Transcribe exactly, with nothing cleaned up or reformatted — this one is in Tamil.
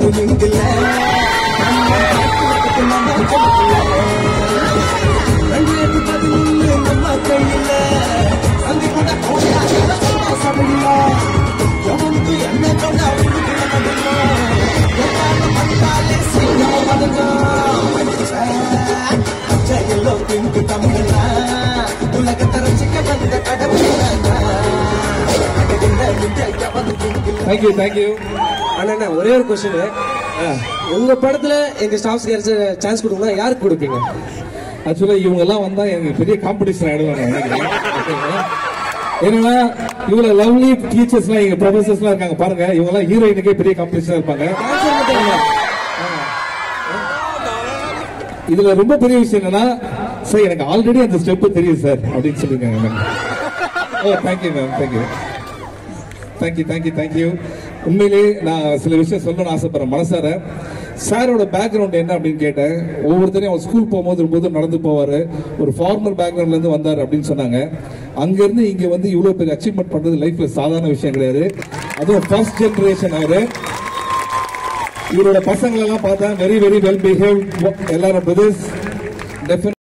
வந்து நீங்கல ரெண்டாயிரத்தி பதிமூணு நம்ம கையில அங்கே கூட சமையல எவனுக்கு என்ன கொண்ட மத்தாலே சிங்கம் வருங்க ஜெயலோ பிங்கு தமிழா உலகத்தை ரசிக்க வந்த கடவுள். Thank you thank you. அண்ணா ஒரே ஒரு கொஸ்டின், உங்க படத்துல எங்க ஸ்டாஃப்ஸ்க்கு யாராச்சும் சான்ஸ் கொடுக்கணும், யாருக்கு கொடுப்பீங்க? ஆக்சுவலா இவங்க எல்லாம் வந்தா எனக்கு பெரிய காம்படிஷன் ஆயிடுவாங்க நினைக்கிறேன். ஏன்னா இவ்வளவு லவ்லி டீச்சர்ஸ் எல்லாம் எங்க ப்ரொஃபசர்ஸ் எல்லாம் இருக்காங்க பாருங்க, இவங்க எல்லாம் ஹீரோயினுக்கே பெரிய காம்படிஷன் இருப்பாங்க. இதுல ரொம்ப பெரிய விஷயம் என்னன்னா, சார் எனக்கு ஆல்ரெடி அந்த ஸ்டெப் தெரியும் சார் அப்படின்னு சொல்லிருக்காங்க. Oh thank you ma'am, thank you thank you thank you thank you. உண்மையிலே நான் சில விஷயம் சொல்லணும்னு ஆசைப்படுறேன் மனசார. சாரோட பேக்ரவுண்ட் என்ன அப்படின்னு கேட்டேன். ஒவ்வொருத்தரையும் அவர் ஸ்கூல் போகும்போது போது நடந்து போவாரு, ஒரு ஃபார்மல் பேக்ரவுண்ட்ல இருந்து வந்தார் அப்படின்னு சொன்னாங்க. அங்க இருந்து இங்க வந்து இவ்வளவு பெரிய அச்சீவ்மெண்ட் பண்றது லைஃப்ல சாதாரண விஷயம் கிடையாது. அதுவும் ஃபர்ஸ்ட் ஜெனரேஷன் அவரு. இவரோட பசங்களை எல்லாம் பார்த்தா வெரி வெரி வெல் பிஹேவ் எல்லாரும் பிரதர்ஸ்.